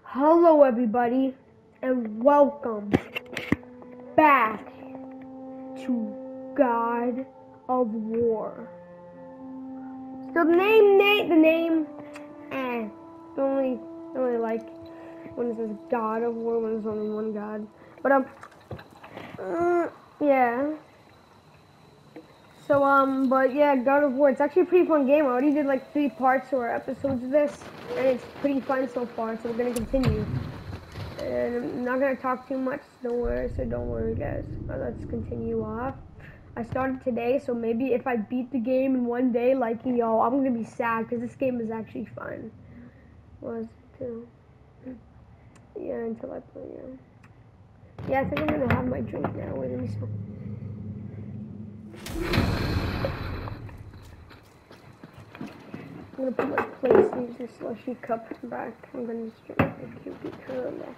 Hello everybody and welcome back to God of War. So the name don't really like when it says God of War when there's only one God. But yeah. So but yeah, God of War. It's actually a pretty fun game. I already did like 3 parts or episodes of this, and it's pretty fun so far. So we're gonna continue. And I'm not gonna talk too much. Don't worry, guys. Let's continue off. I started today, so maybe if I beat the game in one day, like yo, I'm gonna be sad because this game is actually fun. Was too. Yeah, until I play. Yeah, I think I'm gonna have my drink now. Wait, let me smoke. I'm gonna put my place in this slushy cup back. I'm gonna just drink my cute curler.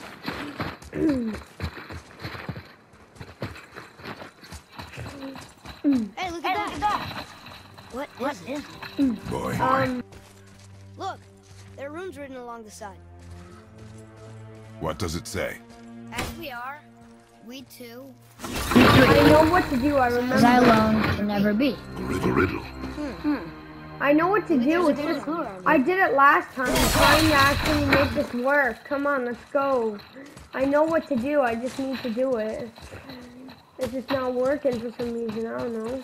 Hey, look at that! What is it? Boy. Look, there are runes written along the side. What does it say? As we are, we too. I know what to do. I remember. As I alone will never be. Riddle. I know what to do. It's just I did it last time. I'm trying to actually make this work. Come on, let's go. I know what to do. I just need to do it. It's just not working for some reason. I don't know.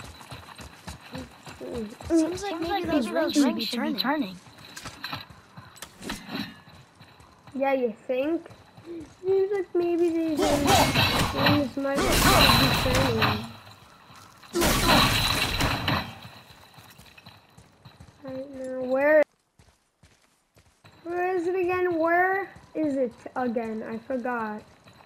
Seems like maybe those rings should be turning. Yeah, you think? Seems like maybe these rings might be turning. Right now, where is it again? Where is it again? I forgot.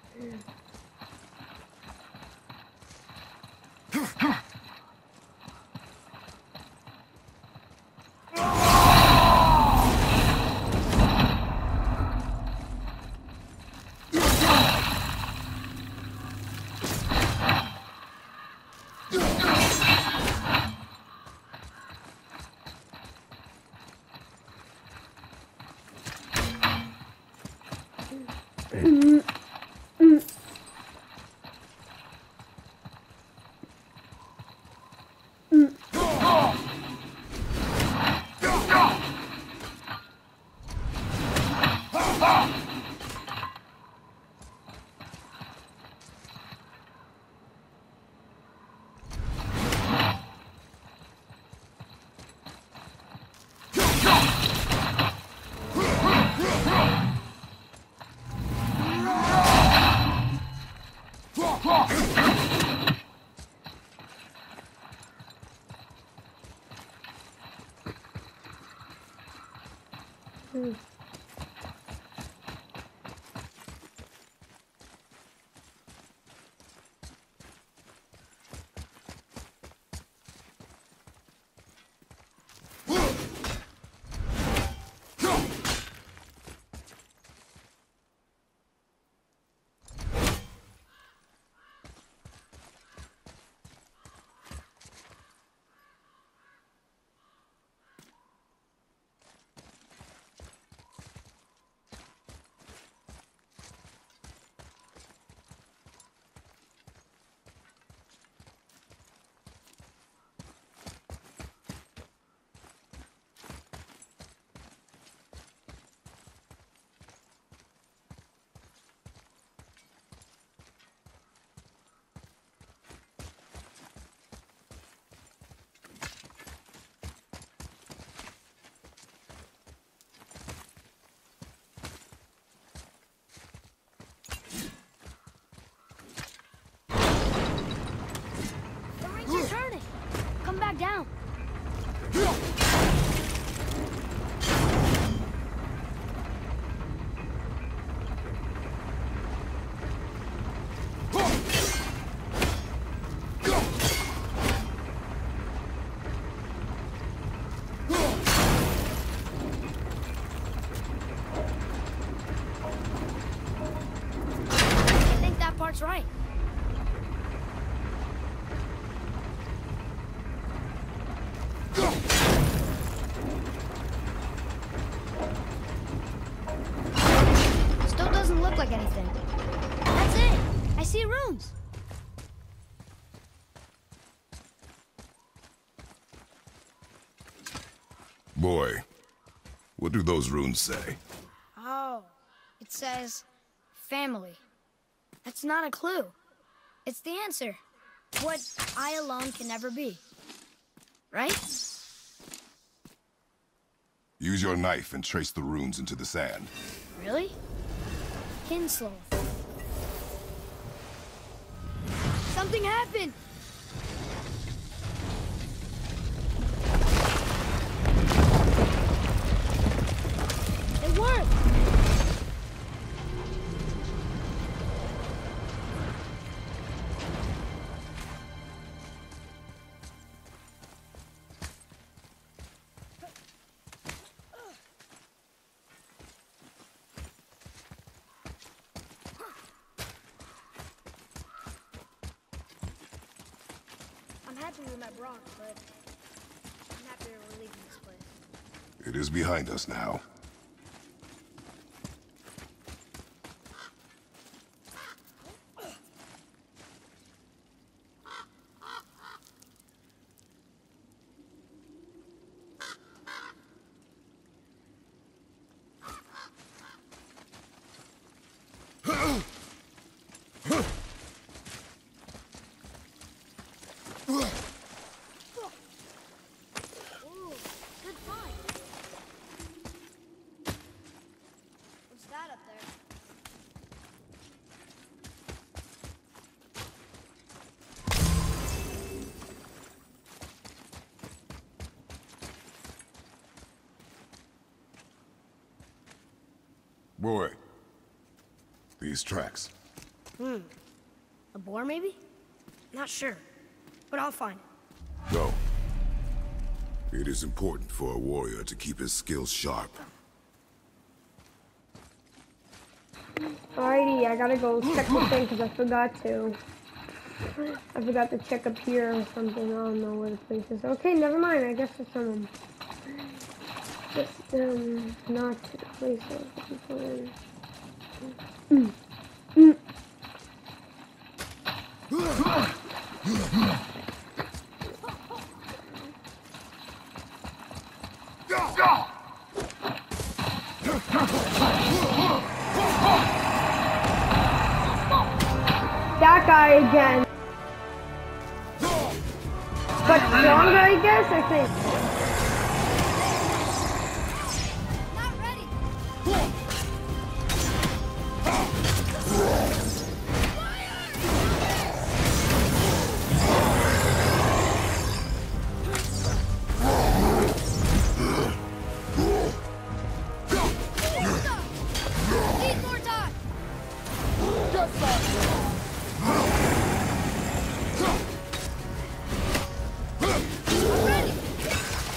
Come back down. I think that part's right. like anything. That's it. I see runes. Boy, what do those runes say? Oh, it says family. That's not a clue. It's the answer. What I alone can never be. Right? Use your knife and trace the runes into the sand. Really? Kinslow. Something happened! It worked! I'm happy with my Brock, but I'm happier we're leaving this place. It is behind us now. Ooh, good find. What's that up there? Boy, these tracks. A boar, maybe? Not sure, but I'll find it. Go. It is important for a warrior to keep his skills sharp. Alrighty, I gotta go check the thing because I forgot to. I forgot to check up here or something. I don't know where the place is. Okay, never mind. I guess it's just not to the place I was looking for. That guy again. But stronger, I guess, I think. Not ready! Need more time! Ready!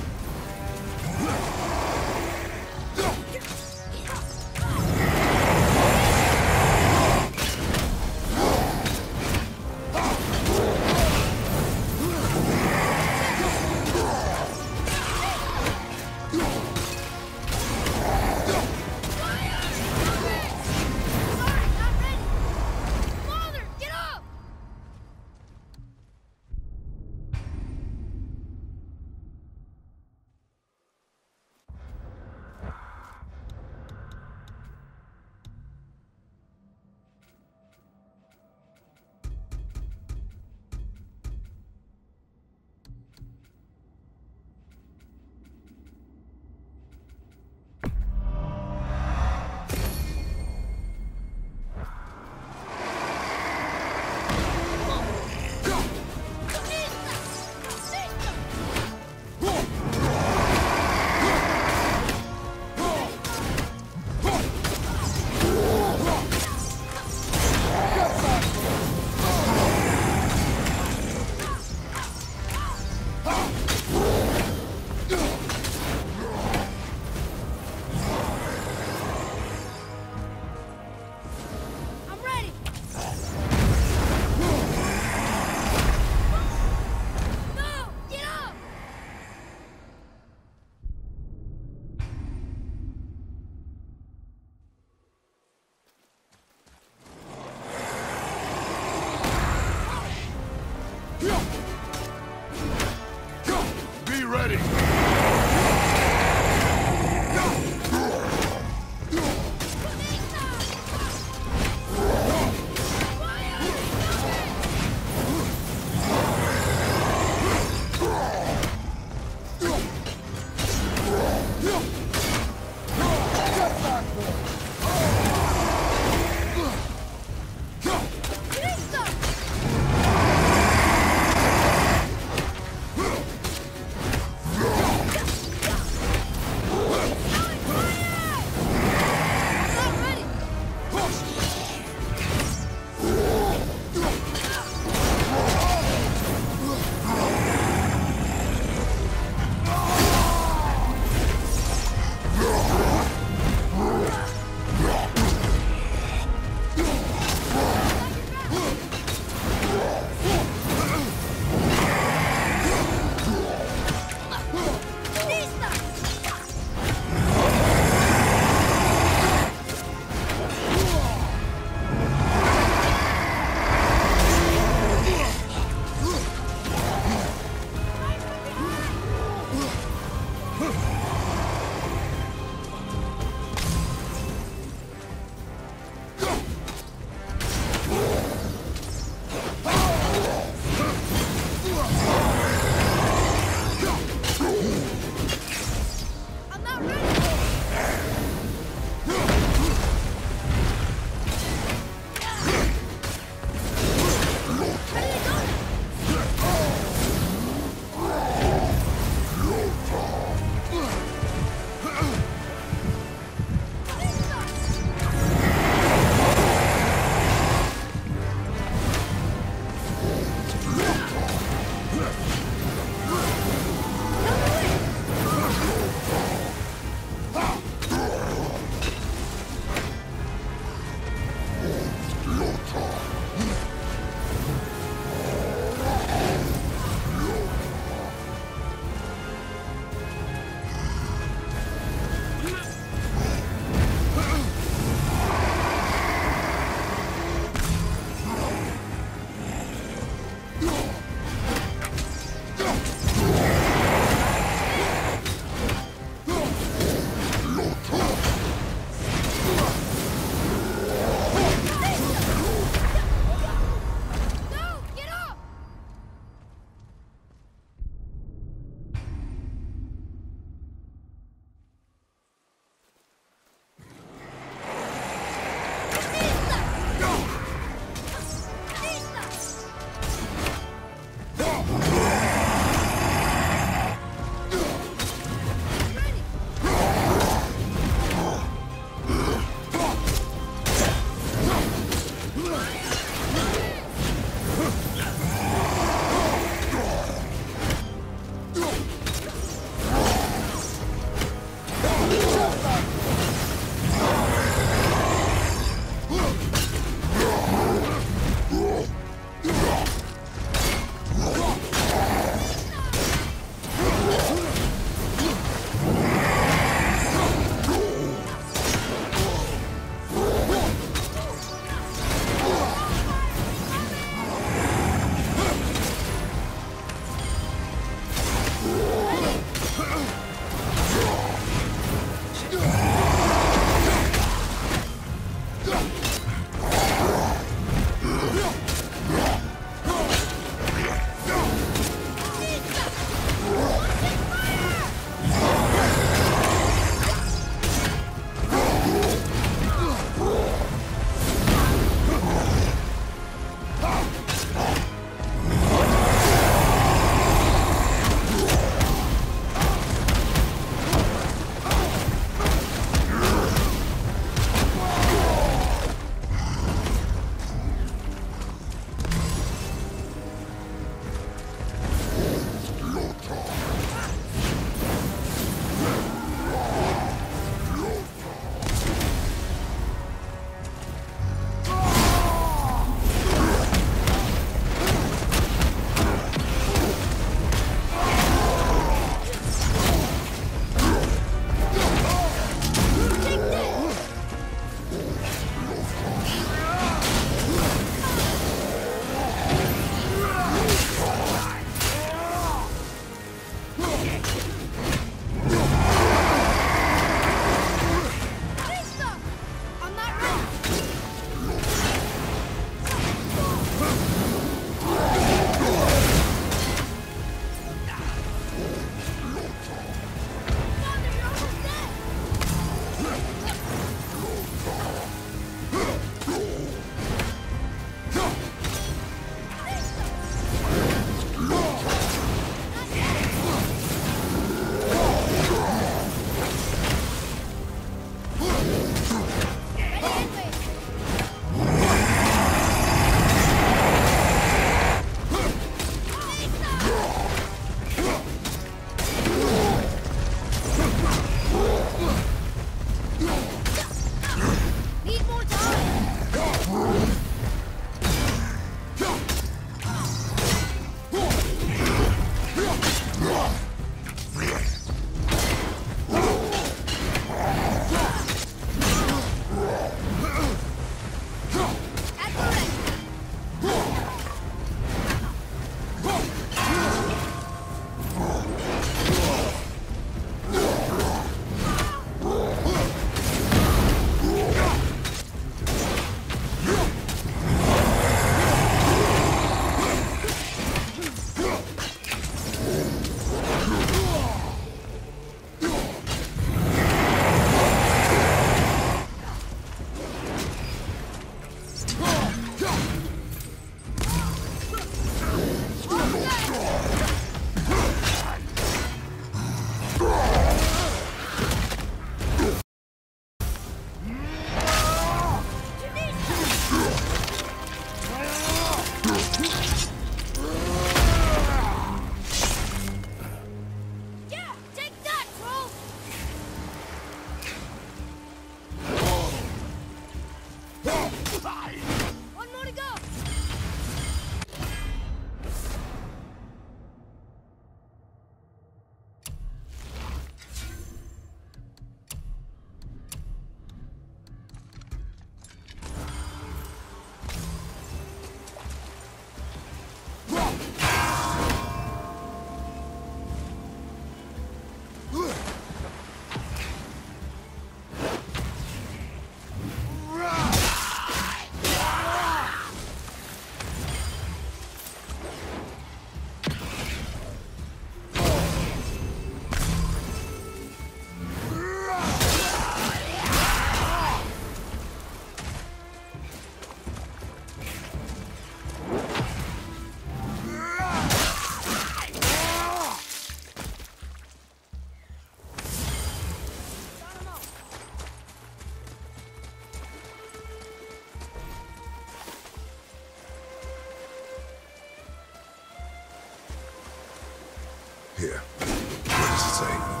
Here. What does it say?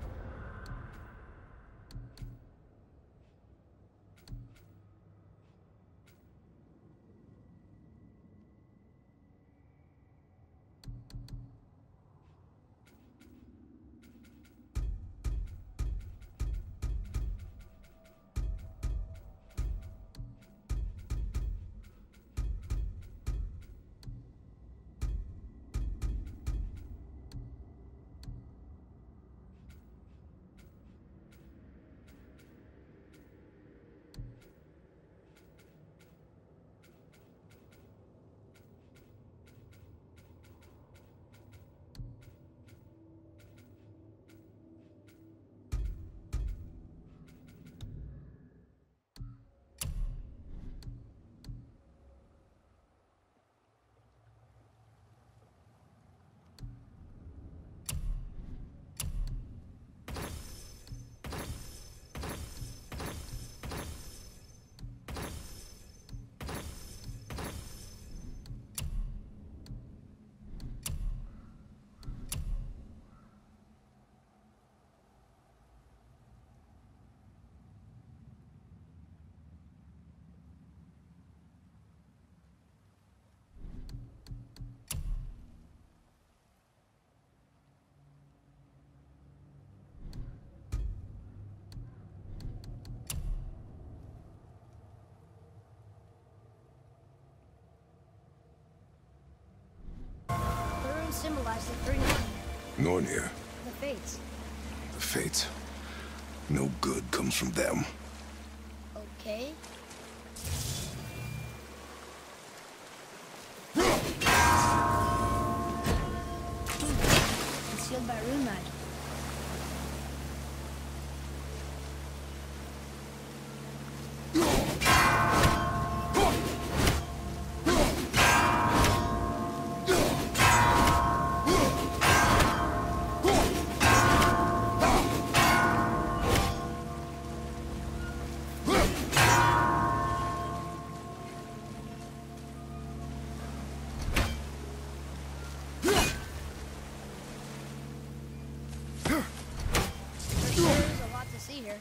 Symbolize the three Nornir. the fates. The Fates. No good comes from them. Okay. Concealed by rune magic. See here.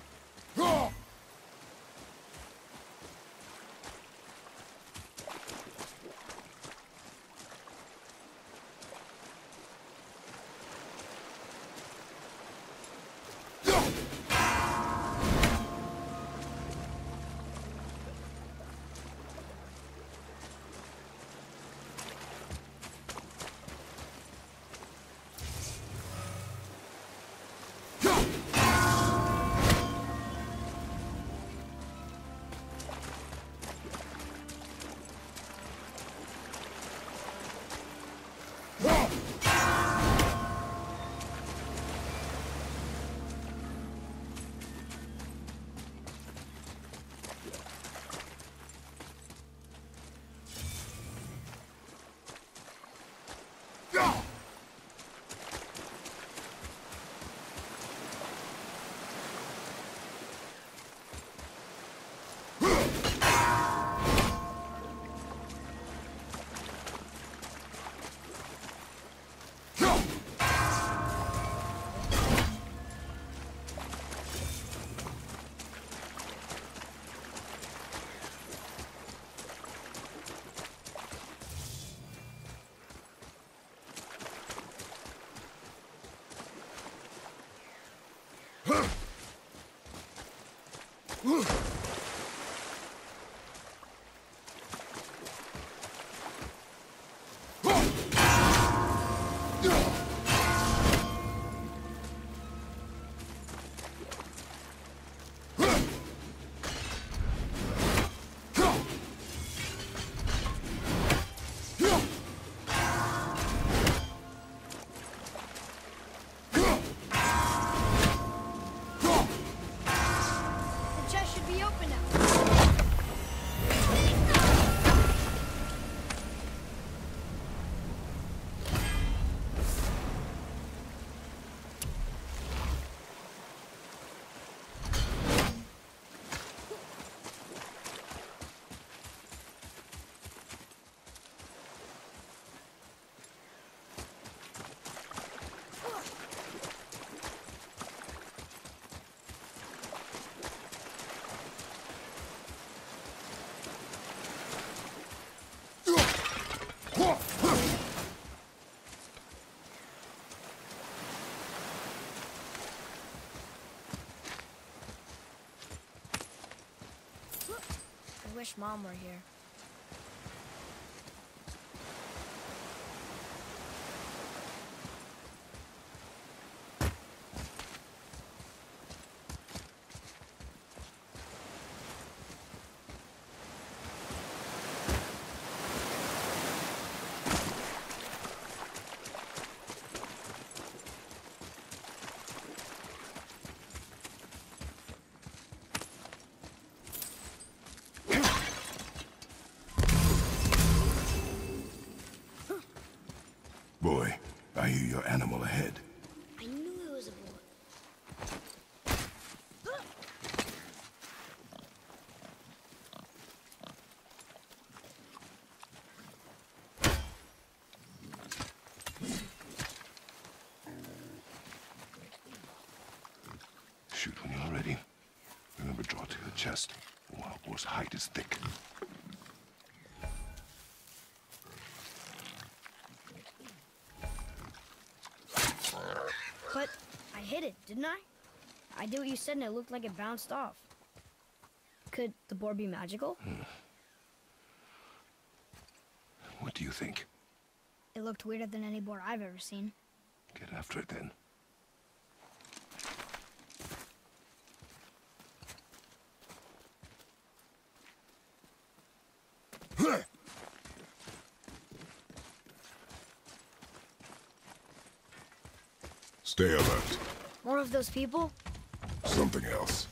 The chest should be open. wish Mom were here. Boy, I hear your animal ahead. I knew it was a boy. Shoot when you're ready. Remember, draw to your chest. The wild boar's hide is thick. But I hit it, didn't I? I did what you said and it looked like it bounced off. Could the boar be magical? What do you think? It looked weirder than any boar I've ever seen. Get after it then. Stay alert. More of those people? Something else.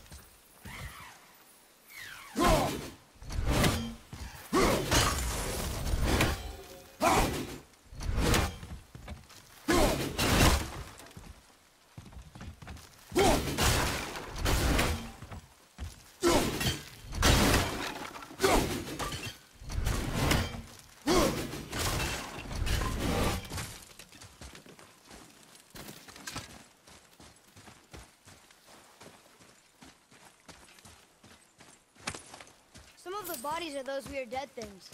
Some of the bodies are those weird dead things.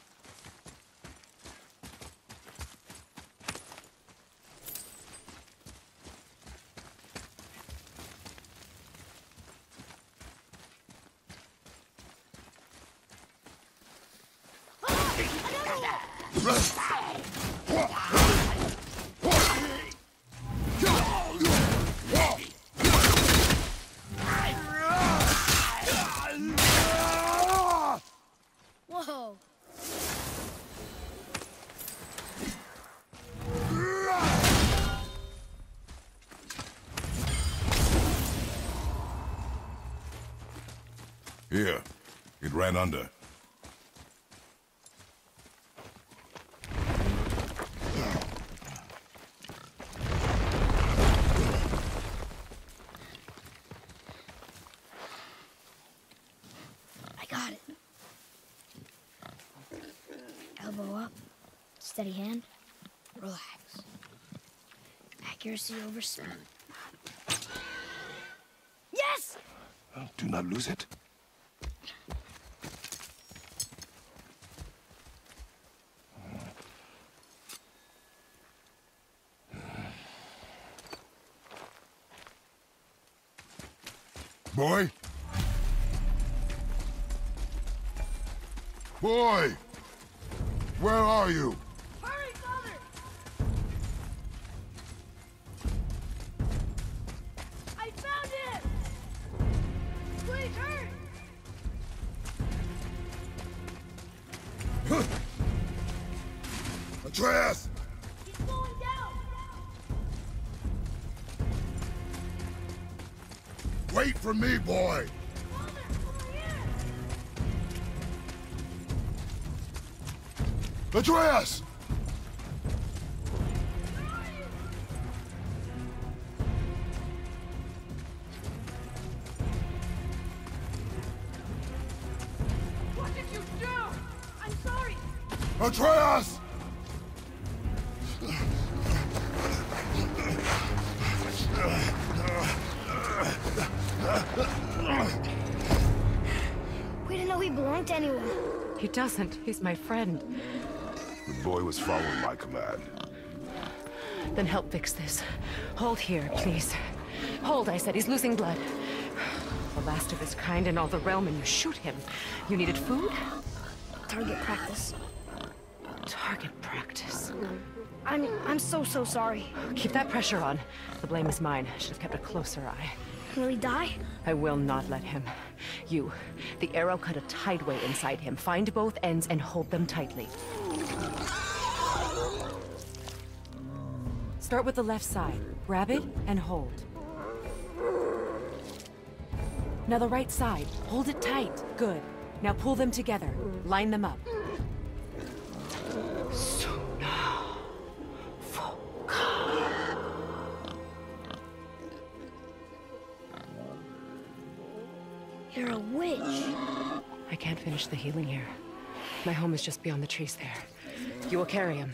Whoa! Here. It ran under. I got it. Elbow up, steady hand, relax. Accuracy over speed. Yes! Do not lose it. Boy? Boy! Where are you? Hurry, Father! I found him! Please hurry! Atreus! He's going down! Wait for me, boy! Father, over here! Atreus! What did you do? I'm sorry! Atreus! We didn't know he belonged to anyone. He doesn't. He's my friend. The boy was following my command. Then help fix this. Hold here, please. Hold, I said. He's losing blood. The last of his kind in all the realm, and you shoot him. You needed food? Target practice. Target practice. I'm so sorry. Keep that pressure on. The blame is mine. I should have kept a closer eye. Will he die? I will not let him. You, the arrow cut a tideway inside him. Find both ends and hold them tightly. Start with the left side. Grab it and hold. Now the right side. Hold it tight. Good. Now pull them together. Line them up. You're a witch. I can't finish the healing here. My home is just beyond the trees there. You will carry him.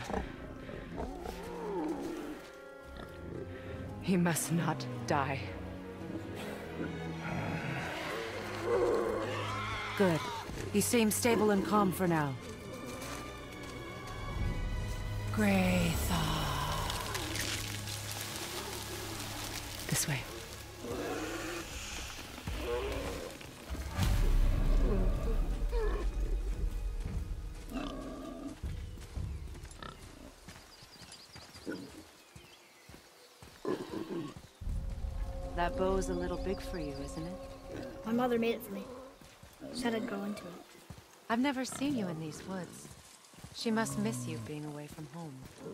He must not die. Good. He seems stable and calm for now. Graythaw. This way. That bow's a little big for you, isn't it? My mother made it for me. Said I'd grow into it. I've never seen you in these woods. She must miss you being away from home.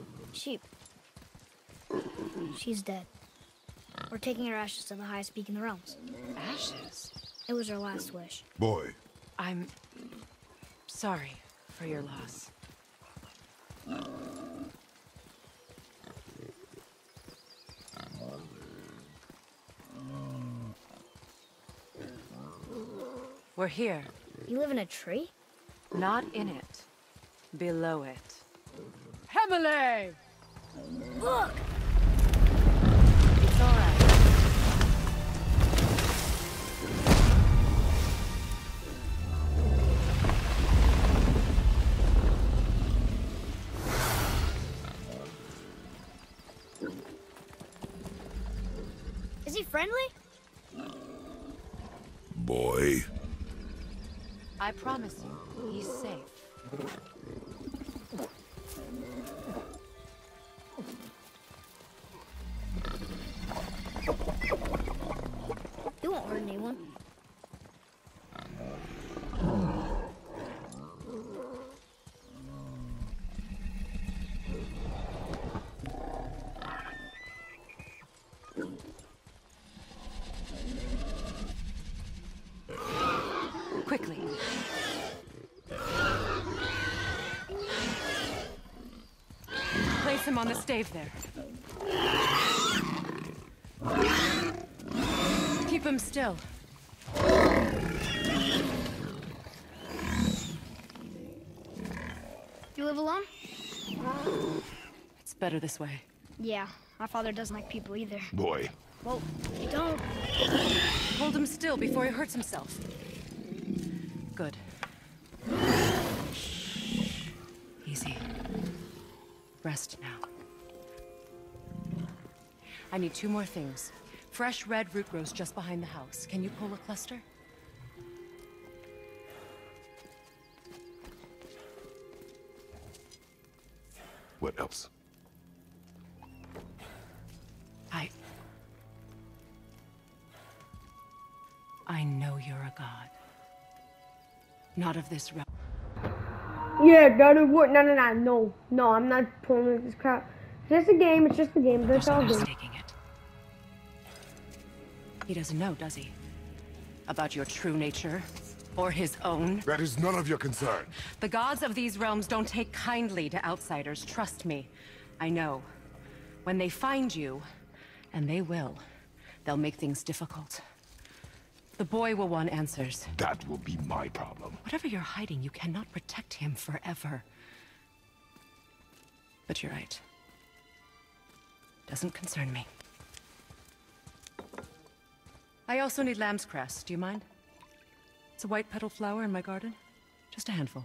She's dead. We're taking her ashes to the highest peak in the realms. Ashes? It was her last wish. Boy, I'm sorry for your loss. We're here. You live in a tree? Not in it. Below it. Hemele! Look! It's all right. Is he friendly? boy. I promise you, he's safe. He won't hurt anyone. Quickly. Place him on the stave there. Keep him still. You live alone? It's better this way. Yeah, my father doesn't like people either. Boy. Well, don't. Hold him still before he hurts himself. Good. Easy. Rest now. I need 2 more things. Fresh red root grows just behind the house. Can you pull a cluster? What else? I know you're a god. Not of this realm. Yeah, God of War. No, I'm not pulling with this crap. It's just a game. It's just a game. That's There's all no good. mistaking it. He doesn't know, does he? About your true nature? Or his own? That is none of your concern. The gods of these realms don't take kindly to outsiders, trust me. I know. When they find you, and they will, they'll make things difficult. The boy will want answers. That will be my problem. Whatever you're hiding, you cannot protect him forever. But you're right. Doesn't concern me. I also need lamb's cress. Do you mind? It's a white petal flower in my garden. Just a handful.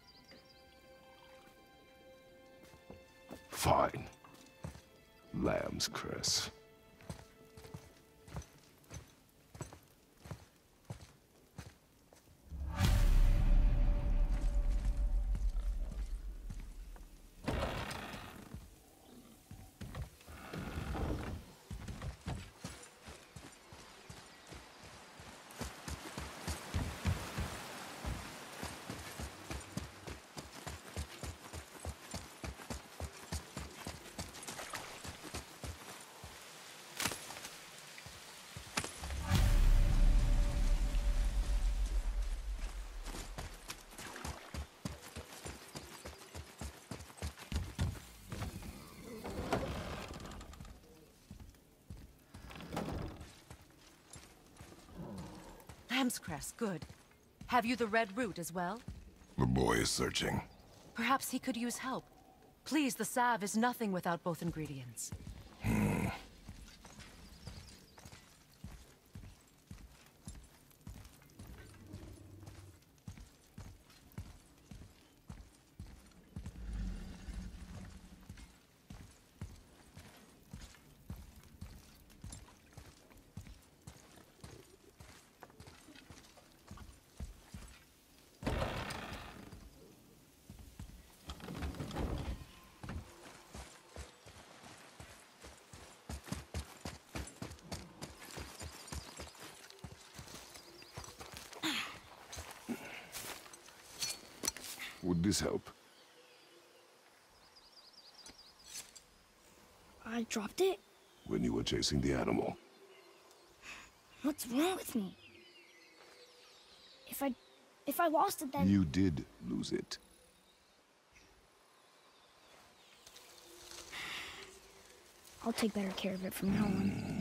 Fine. Lamb's cress. Ram's crest, good. Have you the red root as well? The boy is searching. Perhaps he could use help. Please, the salve is nothing without both ingredients. Would this help? I dropped it? When you were chasing the animal. What's wrong with me? If I lost it, then... You did lose it. I'll take better care of it from now on.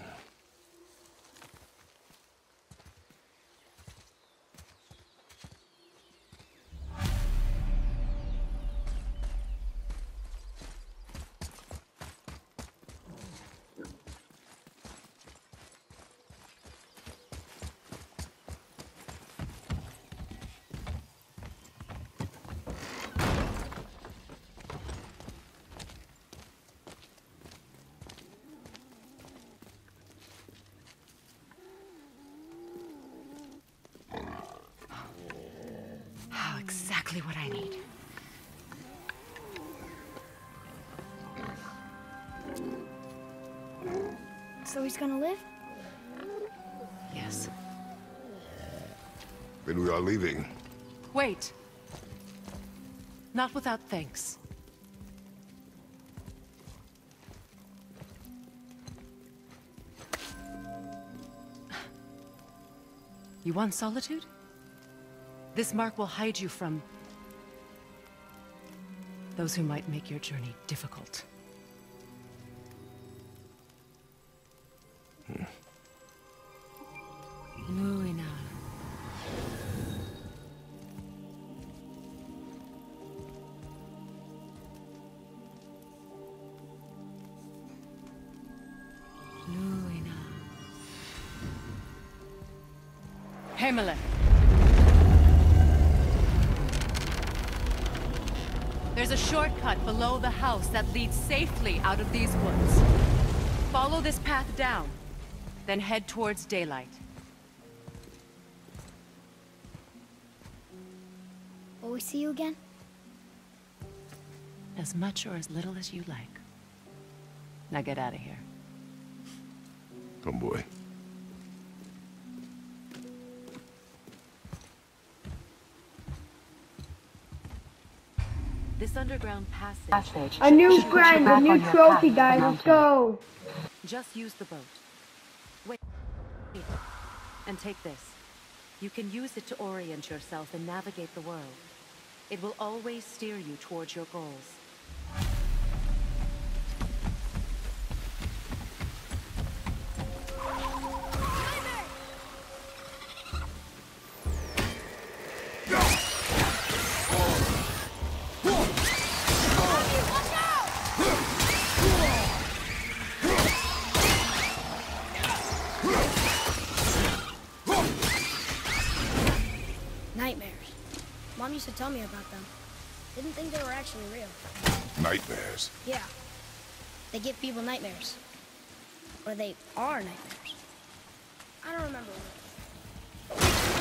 Exactly what I need. So he's gonna live? Yes. Then we are leaving. Wait. Not without thanks. You want solitude? This mark will hide you from those who might make your journey difficult. Luina. Luina. Himalaya. There's a shortcut below the house that leads safely out of these woods. Follow this path down, then head towards daylight. Will we see you again? As much or as little as you like. Now get out of here. Come, boy. This underground passage... A new friend, a new trophy, guys. Let's go. Just use the boat. Wait. And take this. You can use it to orient yourself and navigate the world. It will always steer you towards your goals. Nightmares. Mom used to tell me about them. Didn't think they were actually real. Nightmares. Yeah. They give people nightmares. Or they are nightmares. I don't remember what.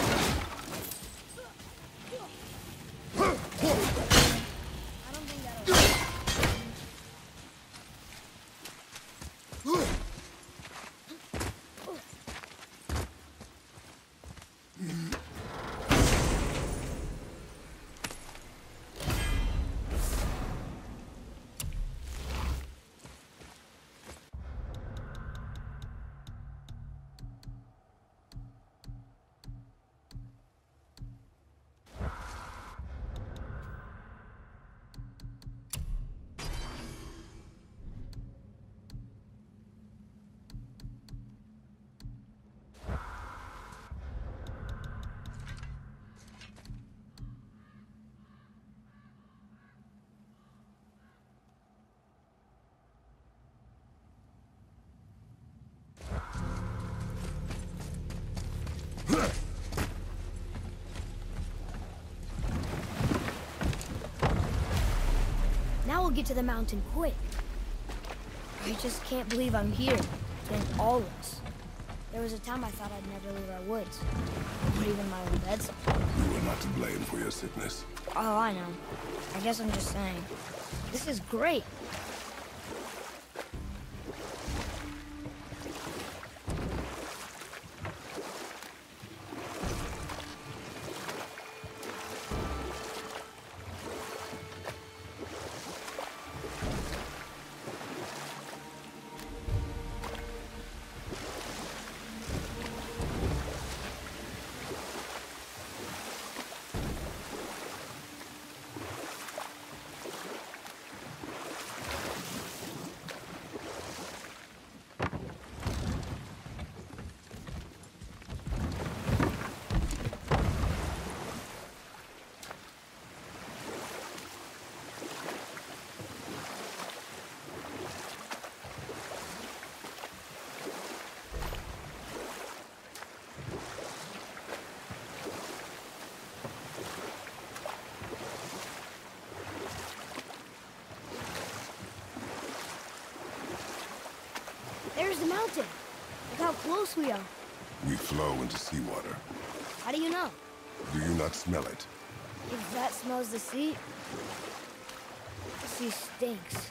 I don't think that'll... Now we'll get to the mountain quick. I just can't believe I'm here, in all this. There was a time I thought I'd never leave our woods. Not even my own bedside. You were not to blame for your sickness. Oh, I know. I guess I'm just saying. This is great. There's the mountain. Look how close we are. We flow into seawater. How do you know? Do you not smell it? If that smells the sea, the sea stinks.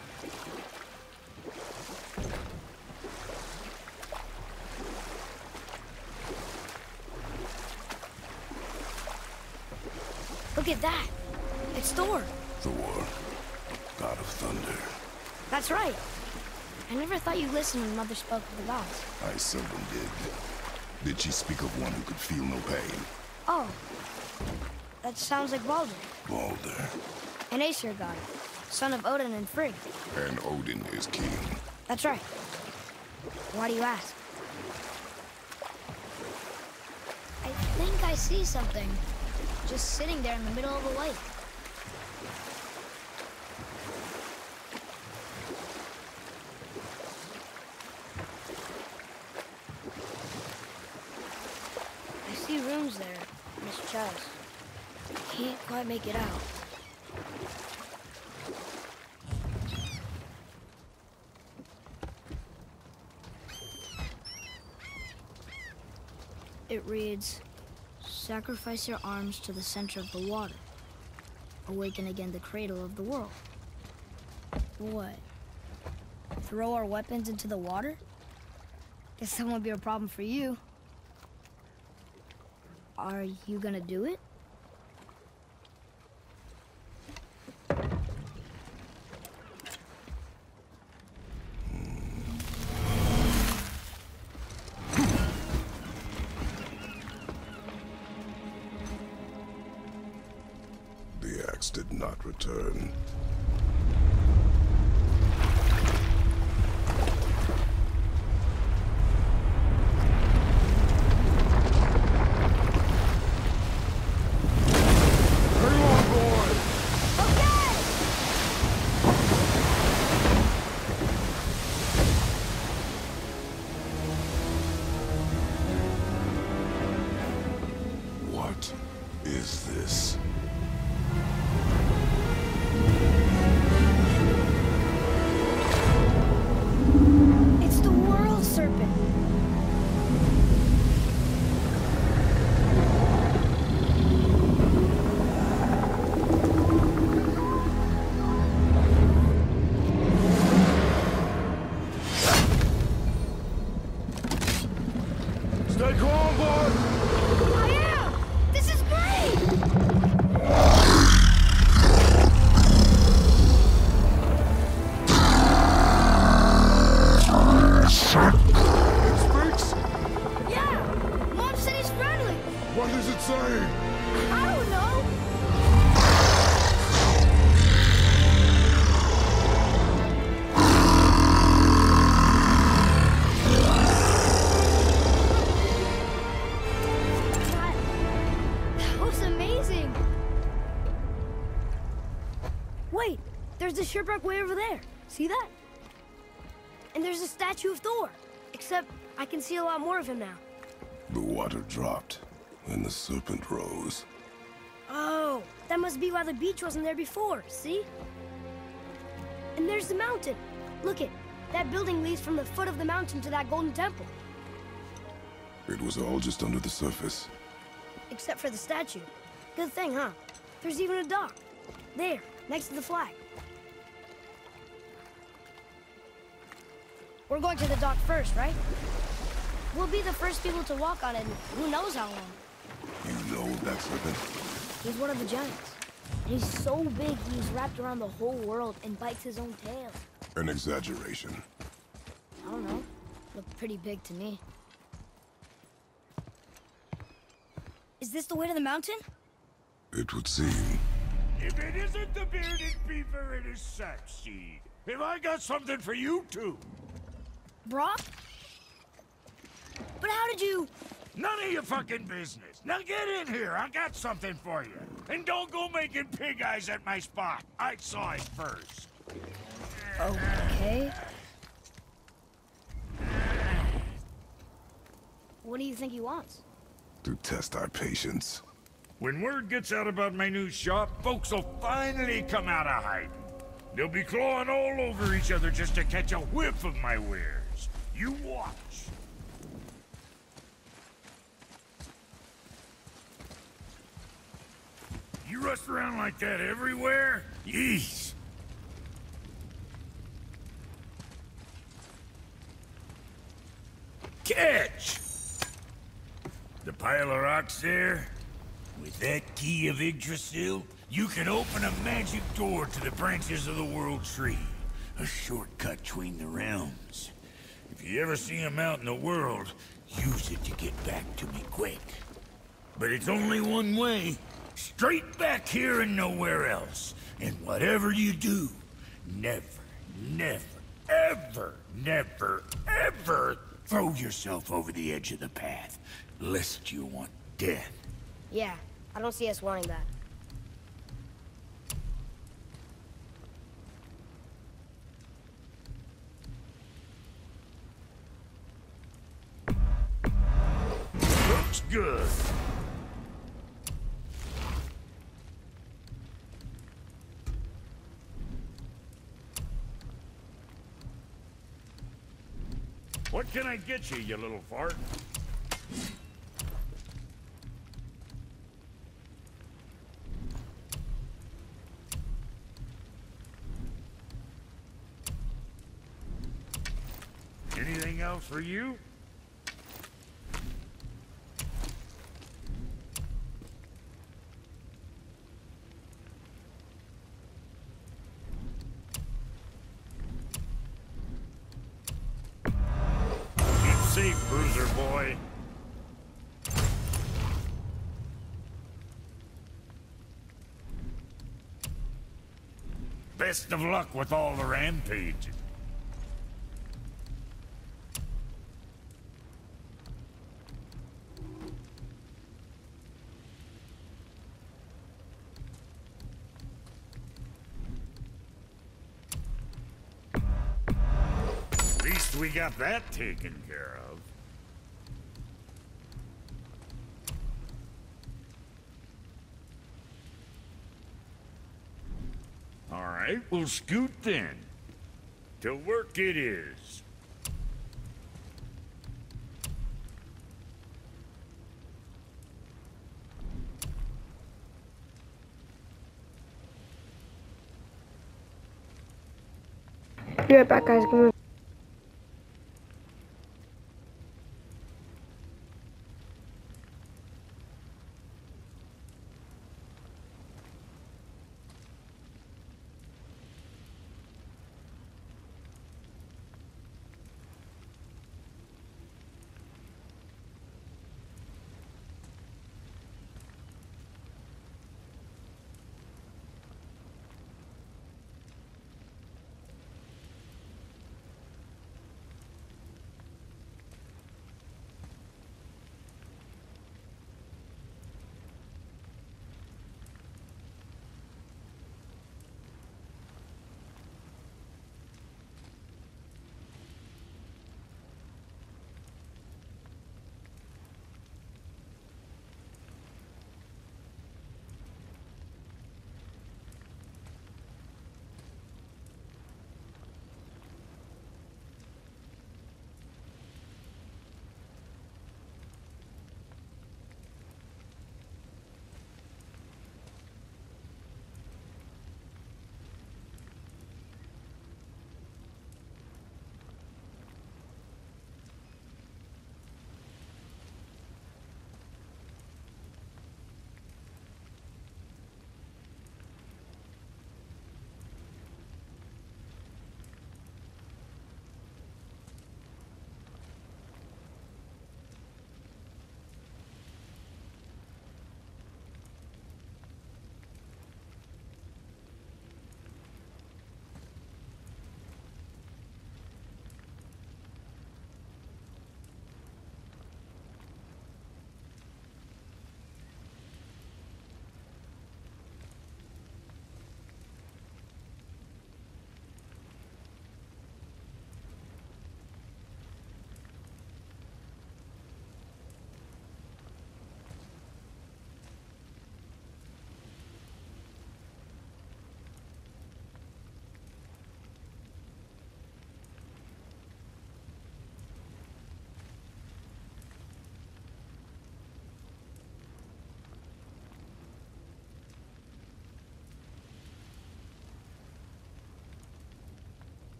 Look at that. It's Thor. Thor, god of thunder. That's right. I never thought you listened when Mother spoke of the gods. I seldom did. Did she speak of one who could feel no pain? Oh. That sounds like Baldur. Baldur. An Aesir god. Son of Odin and Frigg. And Odin is king. That's right. Why do you ask? I think I see something. Just sitting there in the middle of the lake. I see runes there in his chest. Can't quite make it out. It reads, sacrifice your arms to the center of the water. Awaken again the cradle of the world. What? Throw our weapons into the water? Guess that won't be a problem for you. Are you gonna do it? The axe did not return. What is this? It's the world serpent. Stay calm, boy! I am! This is great! It speaks? Yeah! Mom said he's friendly! What does it say? I don't know! That was amazing! Wait! There's the shipwreck way over there. See that? And there's a statue of Thor. Except I can see a lot more of him now. The water dropped. When the serpent rose. Oh, that must be why the beach wasn't there before, see? And there's the mountain. Look it, that building leads from the foot of the mountain to that golden temple. It was all just under the surface. Except for the statue. Good thing, huh? There's even a dock. There, next to the flag. We're going to the dock first, right? We'll be the first people to walk on it in who knows how long. You know that serpent? He's one of the giants. And he's so big he's wrapped around the whole world and bites his own tail. An exaggeration. I don't know. Looked pretty big to me. Is this the way to the mountain? It would seem. If it isn't the bearded beaver, it is Sackseed. Have I got something for you too? Brock? But how did you... None of your fucking business. Now get in here. I got something for you. And don't go making pig eyes at my spot. I saw it first. Okay. What do you think he wants? To test our patience. When word gets out about my new shop, folks will finally come out of hiding. They'll be clawing all over each other just to catch a whiff of my wares. You watch. You rush around like that everywhere? Yeesh. Catch! The pile of rocks there? With that key of Yggdrasil, you can open a magic door to the branches of the World Tree. A shortcut between the realms. If you ever see him out in the world, use it to get back to me quick. But it's only one way. Straight back here and nowhere else. And whatever you do, never, ever throw yourself over the edge of the path, lest you want death. Yeah, I don't see us wanting that. Looks good. What can I get you, you little fart? Anything else for you? Keep safe, bruiser boy. Best of luck with all the rampaging. At least we got that taken care of. All right, we'll scoot then. To work it is. Be right back, guys. Give me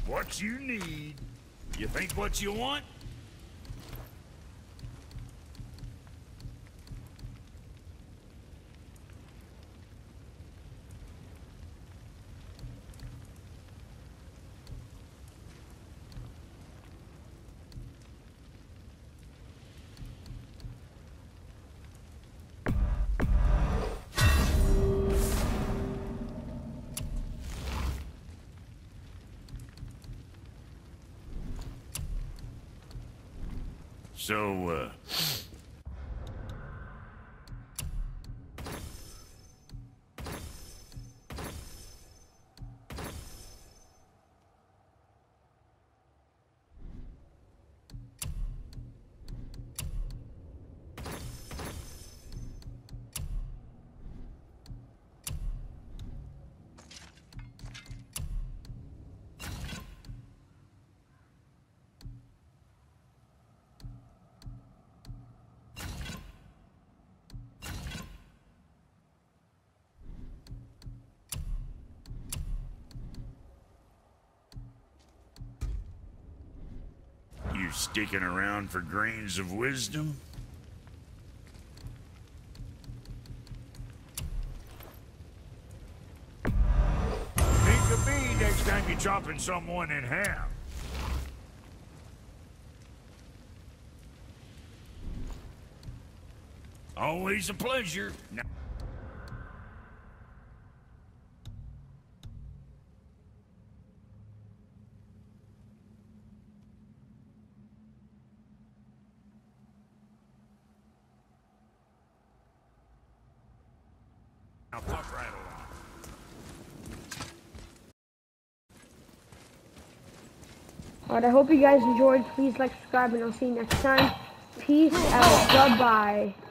what you need. You think what you want? So, you sticking around for grains of wisdom? Think of me next time you're chopping someone in half. Always a pleasure. Now pop right along. Alright, I hope you guys enjoyed. Please like, subscribe, and I'll see you next time. Peace out. Goodbye.